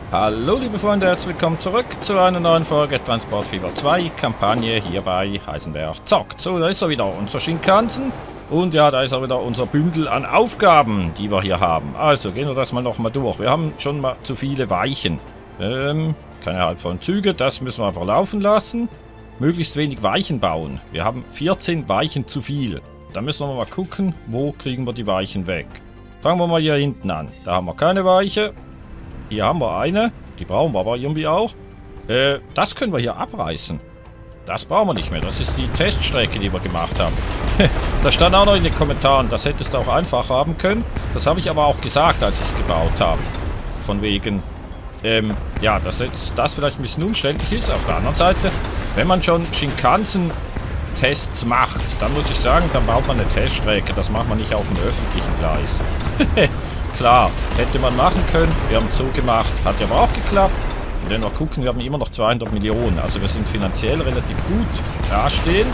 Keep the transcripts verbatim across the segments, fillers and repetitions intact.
Hallo liebe Freunde, herzlich willkommen zurück zu einer neuen Folge Transportfieber zwei Kampagne hier bei Heisenberg zockt. So, da ist er wieder, unser Shinkansen. Und ja, da ist auch wieder unser Bündel an Aufgaben, die wir hier haben. Also, gehen wir das mal nochmal durch. Wir haben schon mal zu viele Weichen. Ähm, keine halbvollen Züge, das müssen wir einfach laufen lassen. Möglichst wenig Weichen bauen. Wir haben vierzehn Weichen zu viel. Da müssen wir mal gucken, wo kriegen wir die Weichen weg. Fangen wir mal hier hinten an. Da haben wir keine Weiche. Hier haben wir eine. Die brauchen wir aber irgendwie auch. Äh, das können wir hier abreißen. Das brauchen wir nicht mehr. Das ist die Teststrecke, die wir gemacht haben. Da stand auch noch in den Kommentaren, das hättest du auch einfach haben können. Das habe ich aber auch gesagt, als ich es gebaut habe. Von wegen, ähm, ja, dass jetzt das vielleicht ein bisschen umständlich ist. Auf der anderen Seite, wenn man schon Shinkansen-Tests macht, dann muss ich sagen, dann baut man eine Teststrecke. Das macht man nicht auf dem öffentlichen Gleis. Klar, hätte man machen können. Wir haben es so gemacht. Hat ja aber auch geklappt. Und wenn wir gucken, wir haben immer noch zweihundert Millionen. Also wir sind finanziell relativ gut dastehend.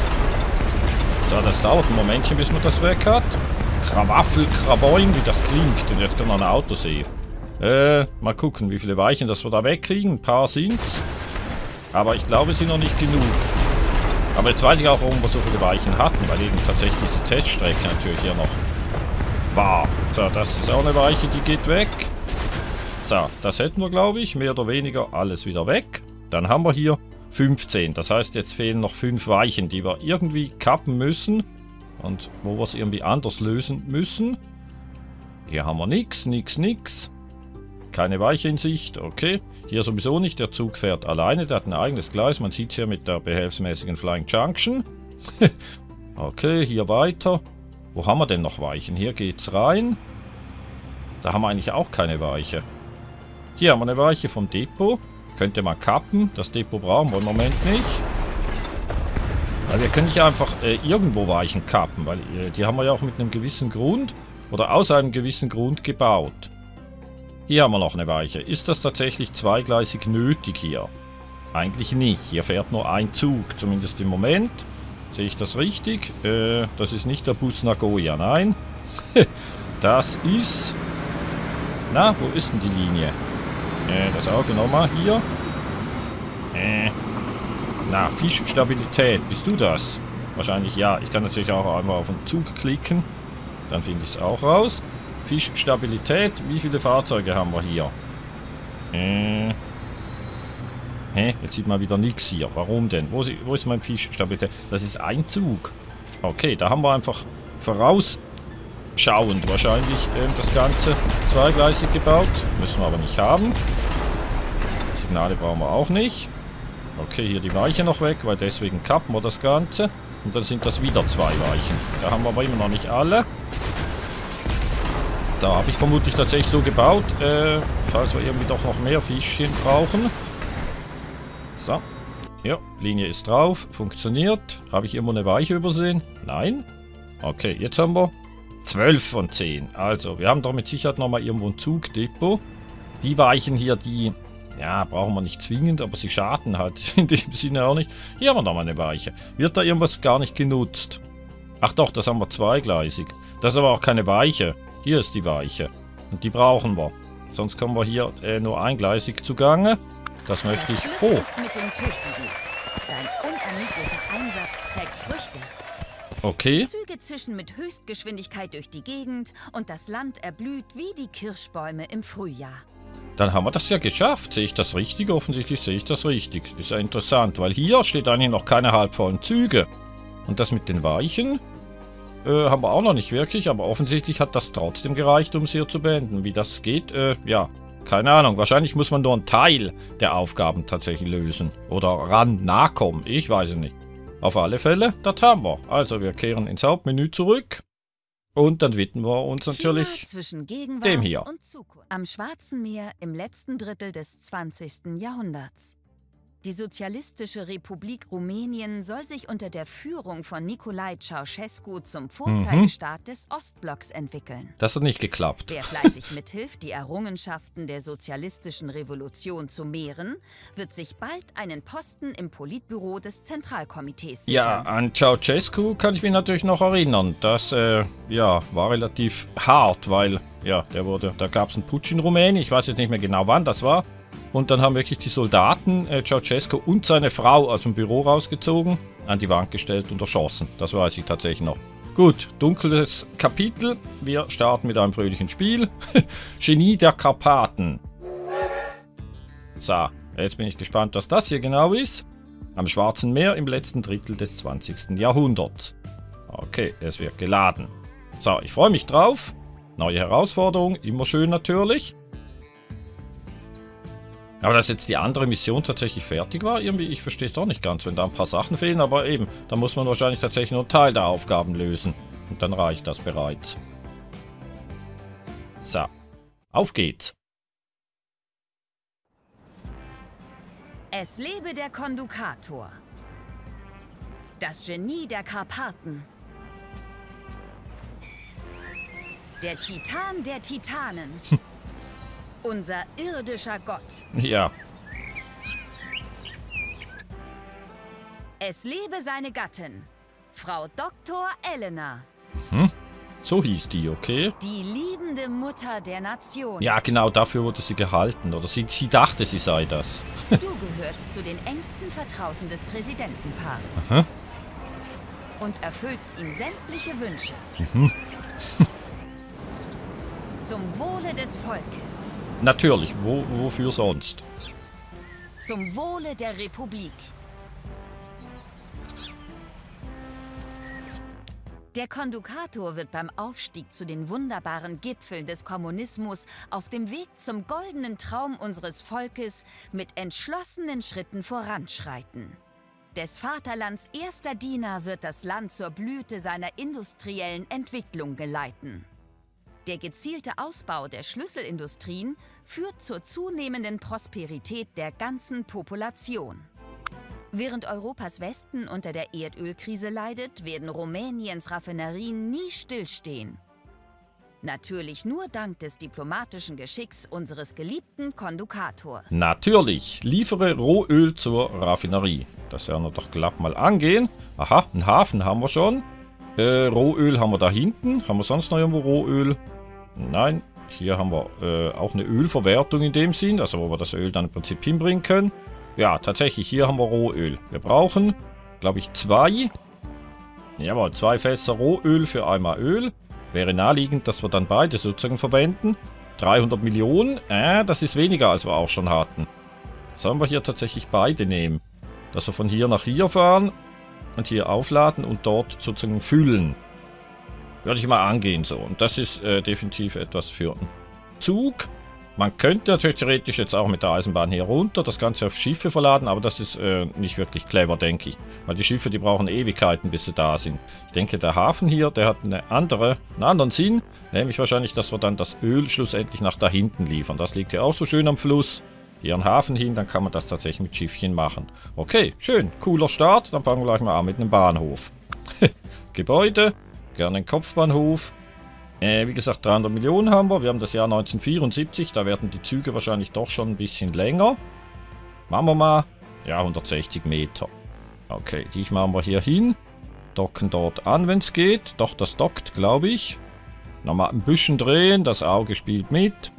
So, das dauert ein Momentchen, bis man das weg hat. Krawaffel, Kraboing, wie das klingt. Und jetzt können wir ein Autosave. Äh, mal gucken, wie viele Weichen das wir da wegkriegen. Ein paar sind's. Aber ich glaube, es sind noch nicht genug. Aber jetzt weiß ich auch, warum wir so viele Weichen hatten. Weil eben tatsächlich diese Teststrecke natürlich hier noch war. So, das ist auch eine Weiche, die geht weg. So, das hätten wir, glaube ich, mehr oder weniger alles wieder weg. Dann haben wir hier fünfzehn. Das heißt, jetzt fehlen noch fünf Weichen, die wir irgendwie kappen müssen. Und wo wir es irgendwie anders lösen müssen. Hier haben wir nichts, nichts, nichts. Keine Weiche in Sicht, okay. Hier sowieso nicht, der Zug fährt alleine, der hat ein eigenes Gleis. Man sieht es hier mit der behelfsmäßigen Flying Junction. Okay, hier weiter. Wo haben wir denn noch Weichen? Hier geht's rein. Da haben wir eigentlich auch keine Weiche. Hier haben wir eine Weiche vom Depot. Könnte man kappen. Das Depot brauchen wir im Moment nicht. Weil wir können nicht einfach äh, irgendwo Weichen kappen. Weil äh, die haben wir ja auch mit einem gewissen Grund oder aus einem gewissen Grund gebaut. Hier haben wir noch eine Weiche. Ist das tatsächlich zweigleisig nötig hier? Eigentlich nicht. Hier fährt nur ein Zug. Zumindest im Moment. Sehe ich das richtig? Äh, das ist nicht der Bus Nagoya, nein. Das ist... Na, wo ist denn die Linie? Äh, das Auto nochmal hier. Äh, na, Fischstabilität, bist du das? Wahrscheinlich ja. Ich kann natürlich auch einfach auf den Zug klicken. Dann finde ich es auch raus. Fischstabilität, wie viele Fahrzeuge haben wir hier? Äh... Hä? Jetzt sieht man wieder nichts hier. Warum denn? Wo, wo ist mein Fischstabilität? Das ist ein Zug. Okay, da haben wir einfach vorausschauend wahrscheinlich ähm, das Ganze zweigleisig gebaut. Müssen wir aber nicht haben. Signale brauchen wir auch nicht. Okay, hier die Weiche noch weg, weil deswegen kappen wir das Ganze. Und dann sind das wieder zwei Weichen. Da haben wir aber immer noch nicht alle. So, habe ich vermutlich tatsächlich so gebaut, äh, falls wir irgendwie doch noch mehr Fischchen brauchen. So. Ja, Linie ist drauf. Funktioniert. Habe ich irgendwo eine Weiche übersehen? Nein. Okay, jetzt haben wir zwölf von zehn. Also, wir haben doch mit Sicherheit nochmal irgendwo ein Zugdepot. Die Weichen hier, die... Ja, brauchen wir nicht zwingend, aber sie schaden halt in dem Sinne auch nicht. Hier haben wir nochmal eine Weiche. Wird da irgendwas gar nicht genutzt? Ach doch, das haben wir zweigleisig. Das ist aber auch keine Weiche. Hier ist die Weiche. Und die brauchen wir. Sonst kommen wir hier äh, nur eingleisig zugange. Das möchte ich... Oh! Dein unermüdlicher Einsatz trägt Früchte. Okay. Die Züge zischen mit Höchstgeschwindigkeit durch die Gegend und das Land erblüht wie die Kirschbäume im Frühjahr. Dann haben wir das ja geschafft. Sehe ich das richtig? Offensichtlich sehe ich das richtig. Ist ja interessant, weil hier steht eigentlich noch keine halbvollen Züge. Und das mit den Weichen äh, haben wir auch noch nicht wirklich, aber offensichtlich hat das trotzdem gereicht, um es hier zu beenden. Wie das geht, äh, ja... Keine Ahnung, wahrscheinlich muss man nur einen Teil der Aufgaben tatsächlich lösen. Oder ran nachkommen, ich weiß es nicht. Auf alle Fälle, das haben wir. Also wir kehren ins Hauptmenü zurück. Und dann widmen wir uns natürlich dem hier. Und Zukunft. Am Schwarzen Meer im letzten Drittel des zwanzigsten Jahrhunderts. Die Sozialistische Republik Rumänien soll sich unter der Führung von Nicolae Ceausescu zum Vorzeigestaat mhm. des Ostblocks entwickeln. Das hat nicht geklappt. Wer fleißig mithilft, die Errungenschaften der sozialistischen Revolution zu mehren, wird sich bald einen Posten im Politbüro des Zentralkomitees sichern. Ja, an Ceausescu kann ich mich natürlich noch erinnern. Das äh, ja, war relativ hart, weil ja, der wurde, da gab es einen Putsch in Rumänien. Ich weiß jetzt nicht mehr genau, wann das war. Und dann haben wirklich die Soldaten äh, Ceausescu und seine Frau aus dem Büro rausgezogen, an die Wand gestellt und erschossen. Das weiß ich tatsächlich noch. Gut, dunkles Kapitel. Wir starten mit einem fröhlichen Spiel. Genie der Karpaten. So, jetzt bin ich gespannt, was das hier genau ist. Am Schwarzen Meer im letzten Drittel des zwanzigsten Jahrhunderts. Okay, es wird geladen. So, ich freue mich drauf. Neue Herausforderung, immer schön natürlich. Aber dass jetzt die andere Mission tatsächlich fertig war, irgendwie, ich verstehe es doch nicht ganz, wenn da ein paar Sachen fehlen, aber eben, da muss man wahrscheinlich tatsächlich nur einen Teil der Aufgaben lösen. Und dann reicht das bereits. So, auf geht's. Es lebe der Kondukator. Das Genie der Karpaten. Der Titan der Titanen. Unser irdischer Gott. Ja. Es lebe seine Gattin, Frau Doktor Elena. Mhm. So hieß die, okay? Die liebende Mutter der Nation. Ja, genau, dafür wurde sie gehalten. Oder sie, sie dachte, sie sei das. Du gehörst zu den engsten Vertrauten des Präsidentenpaares. Aha. Und erfüllst ihm sämtliche Wünsche. Mhm. Zum Wohle des Volkes. Natürlich, wo, wofür sonst? Zum Wohle der Republik. Der Kondukator wird beim Aufstieg zu den wunderbaren Gipfeln des Kommunismus auf dem Weg zum goldenen Traum unseres Volkes mit entschlossenen Schritten voranschreiten. Des Vaterlands erster Diener wird das Land zur Blüte seiner industriellen Entwicklung geleiten. Der gezielte Ausbau der Schlüsselindustrien führt zur zunehmenden Prosperität der ganzen Population. Während Europas Westen unter der Erdölkrise leidet, werden Rumäniens Raffinerien nie stillstehen. Natürlich nur dank des diplomatischen Geschicks unseres geliebten Kondukators. Natürlich, liefere Rohöl zur Raffinerie. Das werden wir doch glatt mal angehen. Aha, einen Hafen haben wir schon. Äh, Rohöl haben wir da hinten. Haben wir sonst noch irgendwo Rohöl? Nein, hier haben wir äh, auch eine Ölverwertung in dem Sinn, also wo wir das Öl dann im Prinzip hinbringen können. Ja, tatsächlich, hier haben wir Rohöl. Wir brauchen, glaube ich, zwei. Jawohl, zwei Fässer Rohöl für einmal Öl. Wäre naheliegend, dass wir dann beide sozusagen verwenden. dreihundert Millionen, äh, das ist weniger, als wir auch schon hatten. Sollen wir hier tatsächlich beide nehmen? Dass wir von hier nach hier fahren und hier aufladen und dort sozusagen füllen. Würde ich mal angehen so. Und das ist äh, definitiv etwas für einen Zug. Man könnte natürlich theoretisch jetzt auch mit der Eisenbahn hier runter das Ganze auf Schiffe verladen, aber das ist äh, nicht wirklich clever, denke ich. Weil die Schiffe, die brauchen Ewigkeiten, bis sie da sind. Ich denke, der Hafen hier, der hat eine andere, einen anderen Sinn. Nämlich wahrscheinlich, dass wir dann das Öl schlussendlich nach da hinten liefern. Das liegt ja auch so schön am Fluss. Hier einen Hafen hin, dann kann man das tatsächlich mit Schiffchen machen. Okay, schön. Cooler Start. Dann fangen wir gleich mal an mit einem Bahnhof. Gebäude. Gerne einen Kopfbahnhof. Äh, wie gesagt, dreihundert Millionen haben wir. Wir haben das Jahr neunzehnhundertvierundsiebzig. Da werden die Züge wahrscheinlich doch schon ein bisschen länger. Machen wir mal. Ja, hundertsechzig Meter. Okay, die machen wir hier hin. Docken dort an, wenn es geht. Doch, das dockt, glaube ich. Nochmal ein bisschen drehen. Das Auge spielt mit.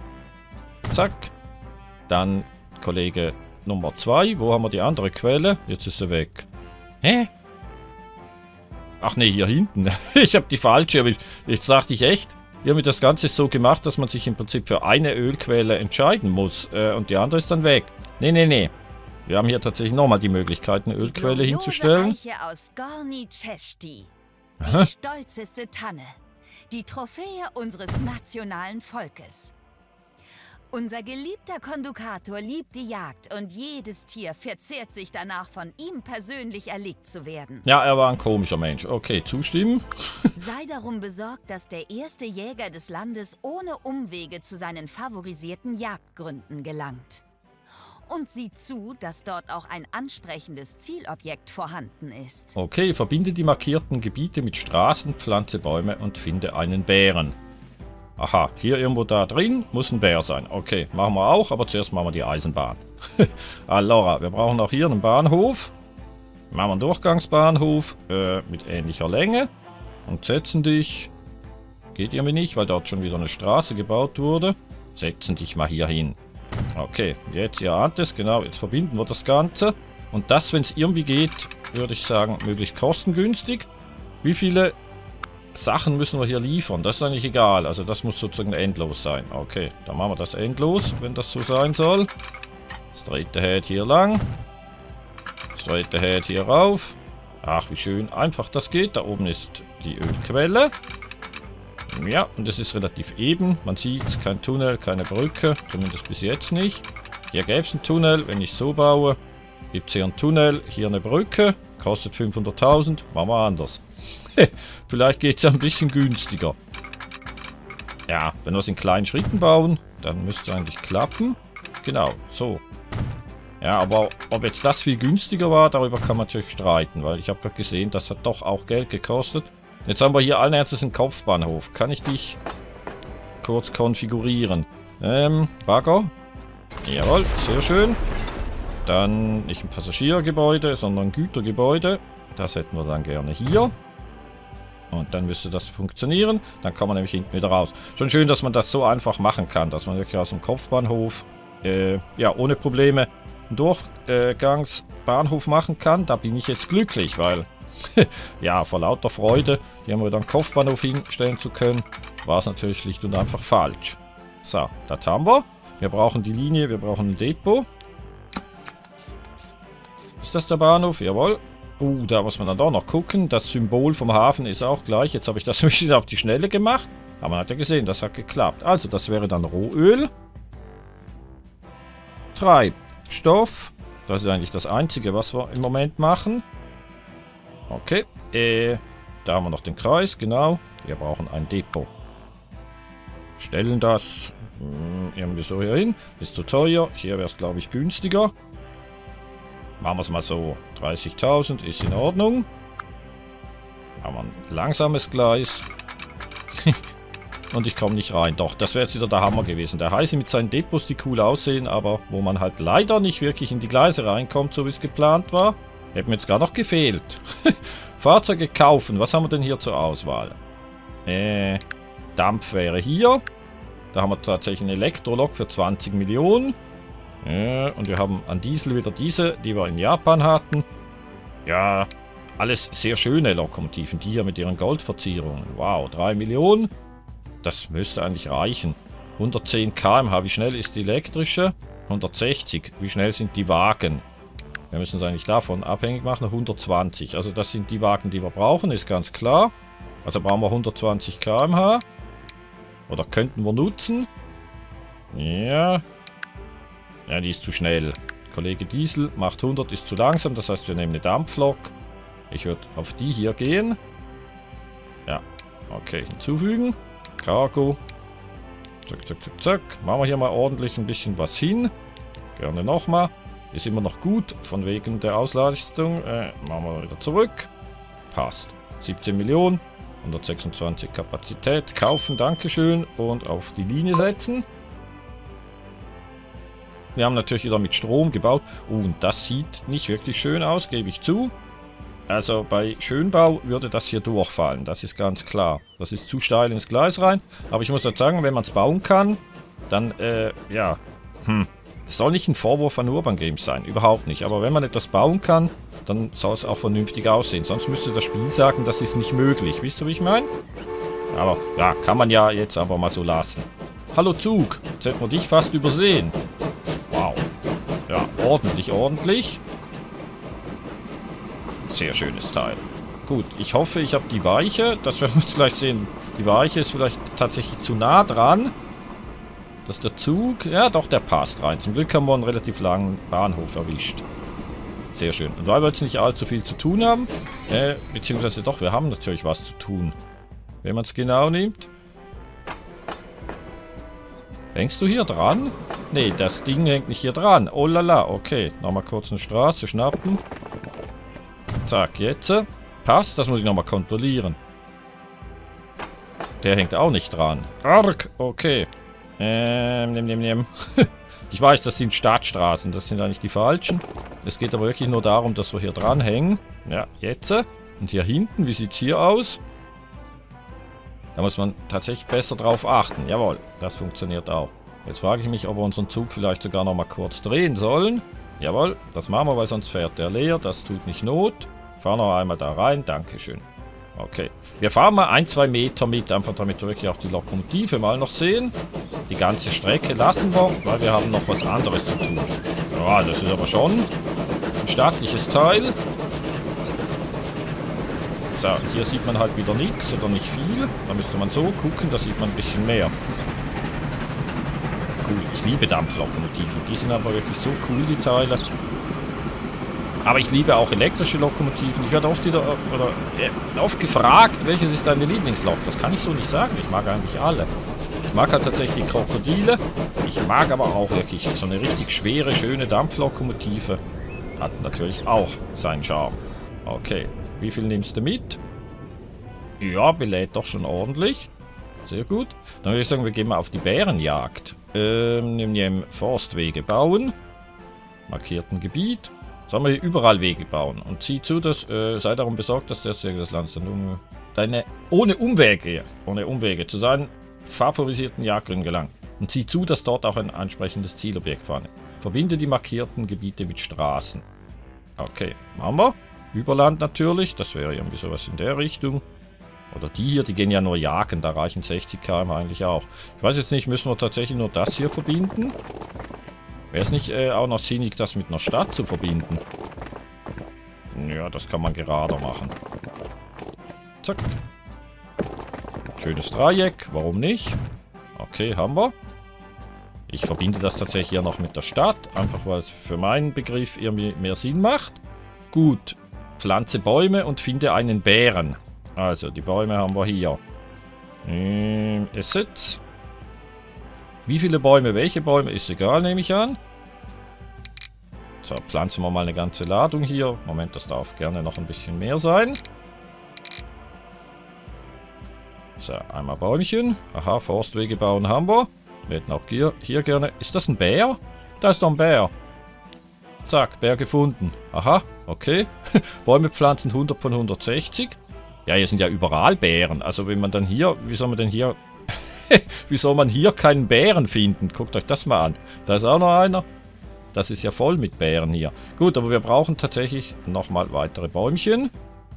Zack. Dann Kollege Nummer zwei. Wo haben wir die andere Quelle? Jetzt ist sie weg. Hä? Ach ne, hier hinten. Ich habe die falsche, aber ich, jetzt dachte ich echt, wir haben das Ganze so gemacht, dass man sich im Prinzip für eine Ölquelle entscheiden muss. Äh, und die andere ist dann weg. Ne, ne, ne. Wir haben hier tatsächlich nochmal die Möglichkeit, eine die Ölquelle hinzustellen. Die Eiche aus Gorni Cesti. Die stolzeste Tanne. Die Trophäe unseres nationalen Volkes. Unser geliebter Kondukator liebt die Jagd und jedes Tier verzehrt sich danach, von ihm persönlich erlegt zu werden. Ja, er war ein komischer Mensch. Okay, zustimmen. Sei darum besorgt, dass der erste Jäger des Landes ohne Umwege zu seinen favorisierten Jagdgründen gelangt. Und sieh zu, dass dort auch ein ansprechendes Zielobjekt vorhanden ist. Okay, verbinde die markierten Gebiete mit Straßen, pflanze Bäume und finde einen Bären. Aha, hier irgendwo da drin muss ein Bär sein. Okay, machen wir auch, aber zuerst machen wir die Eisenbahn. Allora, wir brauchen auch hier einen Bahnhof. Machen wir einen Durchgangsbahnhof äh, mit ähnlicher Länge. Und setzen dich... Geht irgendwie nicht, weil dort schon wieder eine Straße gebaut wurde. Setzen dich mal hier hin. Okay, jetzt, ihr ahnt es, genau, jetzt verbinden wir das Ganze. Und das, wenn es irgendwie geht, würde ich sagen, möglichst kostengünstig. Wie viele Sachen müssen wir hier liefern? Das ist eigentlich egal, also das muss sozusagen endlos sein. Okay, dann machen wir das endlos, wenn das so sein soll. Straight ahead hier lang. Straight ahead hier rauf. Ach, wie schön einfach das geht. Da oben ist die Ölquelle. Ja, und es ist relativ eben. Man sieht es, kein Tunnel, keine Brücke. Zumindest bis jetzt nicht. Hier gäbe es einen Tunnel, wenn ich so baue. Gibt es hier einen Tunnel, hier eine Brücke. Kostet fünfhunderttausend. Machen wir anders. Vielleicht geht es ja ein bisschen günstiger. Ja, wenn wir es in kleinen Schritten bauen, dann müsste es eigentlich klappen. Genau, so. Ja, aber ob jetzt das viel günstiger war, darüber kann man natürlich streiten. Weil ich habe gerade gesehen, das hat doch auch Geld gekostet. Jetzt haben wir hier allen Ernstes einen Kopfbahnhof. Kann ich dich kurz konfigurieren? Ähm, Bagger. Jawohl, sehr schön. Dann nicht ein Passagiergebäude, sondern ein Gütergebäude. Das hätten wir dann gerne hier. Und dann müsste das funktionieren. Dann kann man nämlich hinten wieder raus. Schon schön, dass man das so einfach machen kann. Dass man wirklich aus dem Kopfbahnhof, äh, ja, ohne Probleme einen Durchgangsbahnhof machen kann. Da bin ich jetzt glücklich, weil... ja, vor lauter Freude, hier haben wir dann einen Kopfbahnhof hinstellen zu können, war es natürlich schlicht und einfach falsch. So, das haben wir. Wir brauchen die Linie, wir brauchen ein Depot. Ist das der Bahnhof? Jawohl. Uh, da muss man dann doch noch gucken. Das Symbol vom Hafen ist auch gleich. Jetzt habe ich das ein bisschen auf die Schnelle gemacht. Aber man hat ja gesehen, das hat geklappt. Also, das wäre dann Rohöl. Treibstoff. Das ist eigentlich das Einzige, was wir im Moment machen. Okay, äh, da haben wir noch den Kreis, genau. Wir brauchen ein Depot. Stellen das mh, irgendwie so hier hin. Ist zu teuer. Hier wäre es, glaube ich, günstiger. Machen wir es mal so. dreißigtausend ist in Ordnung. Haben wir ein langsames Gleis. Und ich komme nicht rein. Doch, das wäre jetzt wieder der Hammer gewesen. Der Heiße mit seinen Depots, die cool aussehen, aber wo man halt leider nicht wirklich in die Gleise reinkommt, so wie es geplant war. Hätte mir jetzt gar noch gefehlt. Fahrzeuge kaufen. Was haben wir denn hier zur Auswahl? Äh, Dampf wäre hier. Da haben wir tatsächlich eine Elektrolok für zwanzig Millionen. Äh, und wir haben an Diesel wieder diese, die wir in Japan hatten. Ja, alles sehr schöne Lokomotiven. Die hier mit ihren Goldverzierungen. Wow, drei Millionen. Das müsste eigentlich reichen. hundertzehn Kilometer pro Stunde. Wie schnell ist die elektrische? hundertsechzig. Wie schnell sind die Wagen? Wir müssen es eigentlich davon abhängig machen, hundertzwanzig. Also das sind die Wagen, die wir brauchen, ist ganz klar. Also brauchen wir hundertzwanzig Kilometer pro Stunde. Oder könnten wir nutzen. Ja. Ja, die ist zu schnell. Kollege Diesel macht hundert, ist zu langsam. Das heißt, wir nehmen eine Dampflok. Ich würde auf die hier gehen. Ja. Okay, hinzufügen. Cargo. Zack, zack, zack, zack. Machen wir hier mal ordentlich ein bisschen was hin. Gerne nochmal. Ist immer noch gut, von wegen der Auslastung. Äh, machen wir wieder zurück. Passt. siebzehn Millionen, hundertsechsundzwanzig Kapazität. Kaufen, Dankeschön. Und auf die Linie setzen. Wir haben natürlich wieder mit Strom gebaut. Uh, und das sieht nicht wirklich schön aus, gebe ich zu. Also bei Schönbau würde das hier durchfallen. Das ist ganz klar. Das ist zu steil ins Gleis rein. Aber ich muss jetzt sagen, wenn man es bauen kann, dann, äh, ja, hm. Es soll nicht ein Vorwurf an Urban Games sein, überhaupt nicht. Aber wenn man etwas bauen kann, dann soll es auch vernünftig aussehen. Sonst müsste das Spiel sagen, das ist nicht möglich. Wisst ihr, wie ich meine? Aber ja, kann man ja jetzt aber mal so lassen. Hallo Zug, jetzt hätten wir dich fast übersehen. Wow. Ja, ordentlich, ordentlich. Sehr schönes Teil. Gut, ich hoffe, ich habe die Weiche. Das werden wir jetzt gleich sehen. Die Weiche ist vielleicht tatsächlich zu nah dran. Dass der Zug... Ja, doch, der passt rein. Zum Glück haben wir einen relativ langen Bahnhof erwischt. Sehr schön. Und weil wir jetzt nicht allzu viel zu tun haben, äh, beziehungsweise doch, wir haben natürlich was zu tun. Wenn man es genau nimmt. Hängst du hier dran? Nee, das Ding hängt nicht hier dran. Oh lala, okay. Nochmal kurz eine Straße schnappen. Zack, jetzt. Passt, das muss ich nochmal kontrollieren. Der hängt auch nicht dran. Arg, okay. Ähm, nimm, nimm, nimm. Ich weiß, das sind Stadtstraßen, das sind eigentlich die falschen. Es geht aber wirklich nur darum, dass wir hier dran hängen. Ja, jetzt. Und hier hinten, wie sieht es hier aus? Da muss man tatsächlich besser drauf achten. Jawohl, das funktioniert auch. Jetzt frage ich mich, ob wir unseren Zug vielleicht sogar noch mal kurz drehen sollen. Jawohl, das machen wir, weil sonst fährt der leer. Das tut nicht Not. Fahren noch einmal da rein. Dankeschön. Okay. Wir fahren mal ein, zwei Meter mit, einfach damit wir wirklich auch die Lokomotive mal noch sehen. Die ganze Strecke lassen wir, weil wir haben noch was anderes zu tun. Ja, das ist aber schon ein stattliches Teil. So, hier sieht man halt wieder nichts oder nicht viel. Da müsste man so gucken, da sieht man ein bisschen mehr. Cool, ich liebe Dampflokomotiven. Die sind aber wirklich so cool, die Teile. Aber ich liebe auch elektrische Lokomotiven. Ich werde oft wieder oder äh, oft gefragt, welches ist deine Lieblingslok? Das kann ich so nicht sagen. Ich mag eigentlich alle. Ich mag halt tatsächlich die Krokodile. Ich mag aber auch wirklich so eine richtig schwere, schöne Dampflokomotive. Hat natürlich auch seinen Charme. Okay, wie viel nimmst du mit? Ja, belädt doch schon ordentlich. Sehr gut. Dann würde ich sagen, wir gehen mal auf die Bärenjagd. Ähm, nehmen wir Forstwege bauen. Markierten Gebiet. Sollen wir hier überall Wege bauen. Und zieh zu, dass, äh, sei darum besorgt, dass der Stärke des Landes dann deine, ohne Umwege, ohne Umwege zu seinen favorisierten Jagdgründen gelangt. Und zieh zu, dass dort auch ein entsprechendes Zielobjekt vorhanden ist. Verbinde die markierten Gebiete mit Straßen. Okay, machen wir. Überland natürlich, das wäre irgendwie sowas in der Richtung. Oder die hier, die gehen ja nur jagen, da reichen sechzig Kilometer eigentlich auch. Ich weiß jetzt nicht, müssen wir tatsächlich nur das hier verbinden? Wäre es nicht äh, auch noch sinnig, das mit einer Stadt zu verbinden? Ja, das kann man gerader machen. Zack. Schönes Dreieck, warum nicht? Okay, haben wir. Ich verbinde das tatsächlich hier noch mit der Stadt, einfach weil es für meinen Begriff irgendwie mehr Sinn macht. Gut, pflanze Bäume und finde einen Bären. Also, die Bäume haben wir hier. Ähm, Assets. Wie viele Bäume, welche Bäume, ist egal, nehme ich an. So, pflanzen wir mal eine ganze Ladung hier. Moment, das darf gerne noch ein bisschen mehr sein. So, einmal Bäumchen. Aha, Forstwege bauen haben wir. Wir hätten auch hier, hier gerne... Ist das ein Bär? Da ist doch ein Bär. Zack, Bär gefunden. Aha, okay. Bäume pflanzen hundert von hundertsechzig. Ja, hier sind ja überall Bären. Also wenn man dann hier... Wie soll man denn hier... wie soll man hier keinen Bären finden? Guckt euch das mal an. Da ist auch noch einer. Das ist ja voll mit Bären hier. Gut, aber wir brauchen tatsächlich nochmal weitere Bäumchen.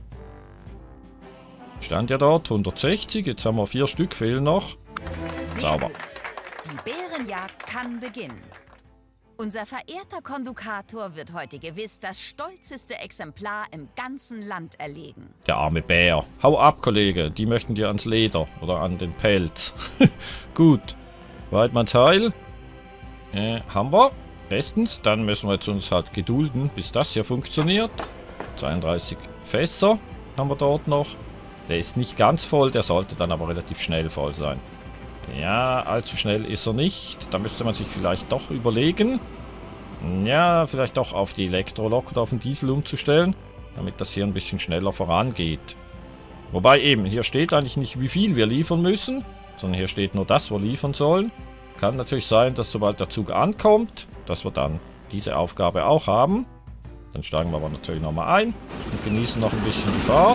Stand ja dort, hundertsechzig. Jetzt haben wir vier Stück, fehlen noch. Sehr Sauber. Gut. Die Bärenjagd kann beginnen. Unser verehrter Kondukator wird heute gewiss das stolzeste Exemplar im ganzen Land erlegen. Der arme Bär. Hau ab, Kollege. Die möchten dir ans Leder oder an den Pelz. Gut. Weidmanns Heil. Äh, haben wir. Bestens. Dann müssen wir jetzt uns halt gedulden, bis das hier funktioniert. zweiunddreißig Fässer haben wir dort noch. Der ist nicht ganz voll, der sollte dann aber relativ schnell voll sein. Ja, allzu schnell ist er nicht. Da müsste man sich vielleicht doch überlegen. Ja, vielleicht doch auf die Elektrolok oder auf den Diesel umzustellen, damit das hier ein bisschen schneller vorangeht. Wobei eben, hier steht eigentlich nicht, wie viel wir liefern müssen, sondern hier steht nur, dass wir liefern sollen. Kann natürlich sein, dass sobald der Zug ankommt, dass wir dann diese Aufgabe auch haben. Dann steigen wir aber natürlich nochmal ein und genießen noch ein bisschen die Fahrt.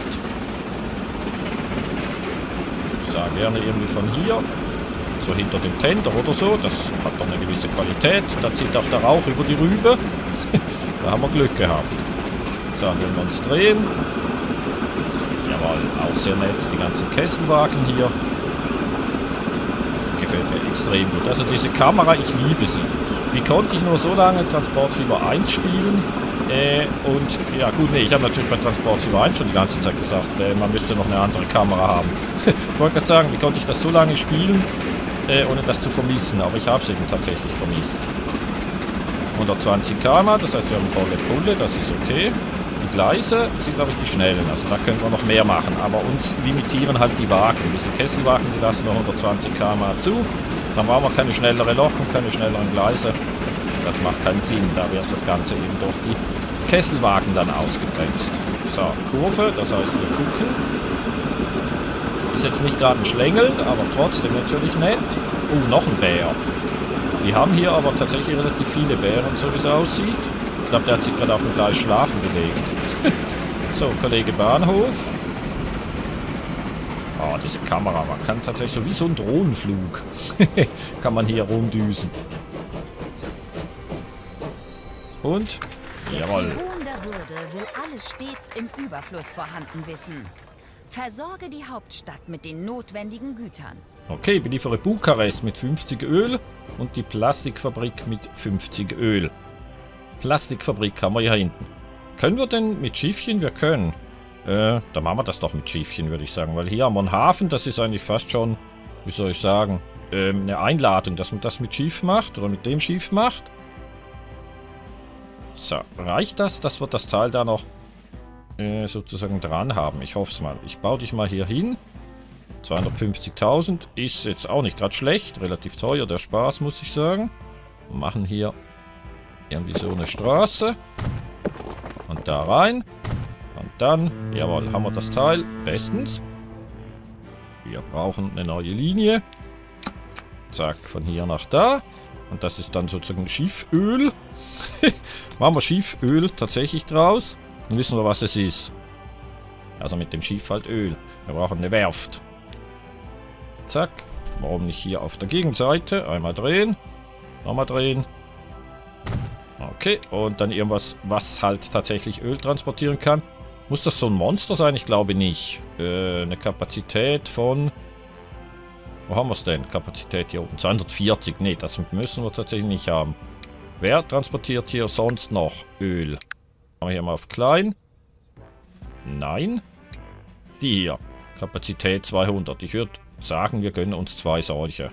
So, gerne irgendwie von hier. So hinter dem Tender oder so. Das hat doch eine gewisse Qualität. Da zieht auch der Rauch über die Rübe. Da haben wir Glück gehabt. So, wenn wir uns drehen. Jawohl, auch sehr nett. Die ganzen Kesselwagen hier. Gefällt mir extrem gut. Also diese Kamera, ich liebe sie. Wie konnte ich nur so lange Transportfieber eins spielen? Äh, und ja gut, nee, ich habe natürlich bei Transportfieber eins schon die ganze Zeit gesagt, äh, man müsste noch eine andere Kamera haben. Ich wollte gerade sagen, wie konnte ich das so lange spielen, äh, ohne das zu vermissen, aber ich habe es eben tatsächlich vermisst. hundertzwanzig Kilometer, das heißt wir haben volle Pulle, das ist okay. Die Gleise sind glaube ich die schnellen, also da können wir noch mehr machen, aber uns limitieren halt die Wagen. Diese Kesselwagen, die lassen nur hundertzwanzig Kilometer zu. Dann brauchen wir keine schnellere Lok und keine schnelleren Gleise. Das macht keinen Sinn. Da wird das Ganze eben durch die Kesselwagen dann ausgebremst. So, Kurve, das heißt wir gucken. Ist jetzt nicht gerade ein Schlängel, aber trotzdem natürlich nett. Oh, noch ein Bär. Die haben hier aber tatsächlich relativ viele Bären, so wie es aussieht. Ich glaube, der hat sich gerade auf dem Gleis schlafen gelegt. So, Kollege Bahnhof. Oh, diese Kamera, man kann tatsächlich so wie so ein Drohnenflug. Kann man hier rumdüsen. Und? Jawohl. Der Ruhm der Würde will alles stets im Überfluss vorhanden wissen. Versorge die Hauptstadt mit den notwendigen Gütern. Okay, beliefere Bukarest mit fünfzig Öl und die Plastikfabrik mit fünfzig Öl. Plastikfabrik haben wir hier hinten. Können wir denn mit Schiffchen? Wir können. Äh, dann machen wir das doch mit Schiffchen, würde ich sagen. Weil hier haben wir einen Hafen, das ist eigentlich fast schon, wie soll ich sagen, ähm, eine Einladung, dass man das mit Schiff macht oder mit dem Schiff macht. So, reicht das, dass wir das Teil da noch äh, sozusagen dran haben? Ich hoffe es mal. Ich baue dich mal hier hin. zweihundertfünfzigtausend ist jetzt auch nicht gerade schlecht. Relativ teuer, der Spaß, muss ich sagen. Wir machen hier irgendwie so eine Straße. Und da rein. Und dann, jawohl, haben wir das Teil. Bestens. Wir brauchen eine neue Linie. Zack, von hier nach da. Und das ist dann sozusagen Schifföl. Machen wir Schifföl tatsächlich draus. Dann wissen wir, was es ist. Also mit dem Schiff halt Öl. Wir brauchen eine Werft. Zack. Warum nicht hier auf der Gegenseite? Einmal drehen. Nochmal drehen. Okay. Und dann irgendwas, was halt tatsächlich Öl transportieren kann. Muss das so ein Monster sein? Ich glaube nicht. Äh, eine Kapazität von... Wo haben wir es denn? Kapazität hier oben. zweihundertvierzig. Ne, das müssen wir tatsächlich nicht haben. Wer transportiert hier sonst noch Öl? Machen wir hier mal auf klein. Nein. Die hier. Kapazität zweihundert. Ich würde sagen, wir gönnen uns zwei solche.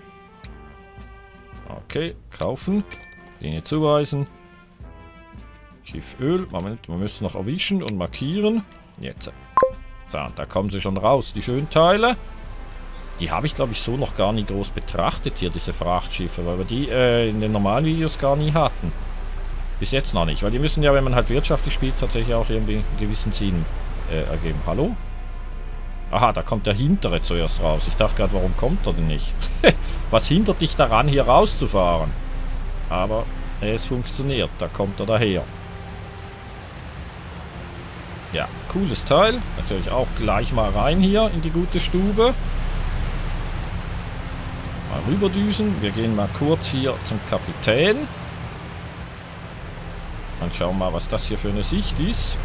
Okay, kaufen. Linie zuweisen. Schifföl. Moment, wir müssen noch erwischen und markieren. Jetzt. So, da kommen sie schon raus, die schönen Teile. Die habe ich, glaube ich, so noch gar nie groß betrachtet hier, diese Frachtschiffe, weil wir die äh, in den normalen Videos gar nie hatten. Bis jetzt noch nicht, weil die müssen ja, wenn man halt wirtschaftlich spielt, tatsächlich auch irgendwie einen gewissen Sinn äh, ergeben. Hallo? Aha, da kommt der hintere zuerst raus. Ich dachte gerade, warum kommt er denn nicht? Was hindert dich daran, hier rauszufahren? Aber äh, es funktioniert, da kommt er daher. Ja, cooles Teil. Natürlich auch gleich mal rein hier in die gute Stube. Mal rüberdüsen. Wir gehen mal kurz hier zum Kapitän. Und schauen mal, was das hier für eine Sicht ist.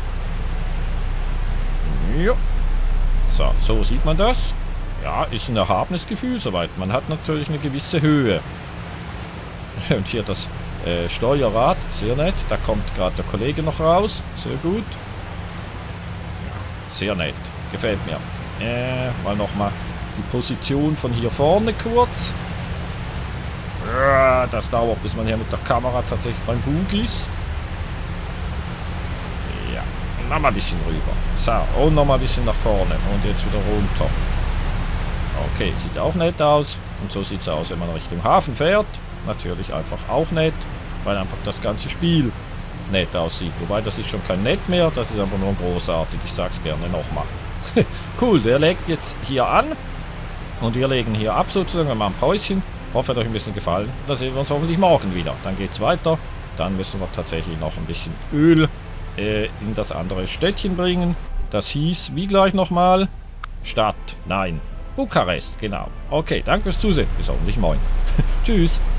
Ja. So, so sieht man das. Ja, ist ein erhabenes Gefühl soweit. Man hat natürlich eine gewisse Höhe. Und hier das äh, Steuerrad. Sehr nett. Da kommt gerade der Kollege noch raus. Sehr gut. Sehr nett. Gefällt mir. Äh, mal nochmal die Position von hier vorne kurz. Das dauert, bis man hier mit der Kamera tatsächlich beim Bug ist. Ja, nochmal ein bisschen rüber. So, und nochmal ein bisschen nach vorne. Und jetzt wieder runter. Okay, sieht auch nett aus. Und so sieht es aus, wenn man Richtung Hafen fährt. Natürlich einfach auch nett, weil einfach das ganze Spiel nett aussieht. Wobei, das ist schon kein nett mehr, das ist einfach nur großartig. Ich sag's gerne nochmal. Cool, der legt jetzt hier an. Und wir legen hier ab sozusagen, wir machen ein Päuschen. Hoffe, hat euch ein bisschen gefallen. Dann sehen wir uns hoffentlich morgen wieder. Dann geht's weiter. Dann müssen wir tatsächlich noch ein bisschen Öl äh, in das andere Städtchen bringen. Das hieß, wie gleich nochmal? Stadt. Nein. Bukarest, genau. Okay, danke fürs Zusehen. Bis hoffentlich morgen. Tschüss.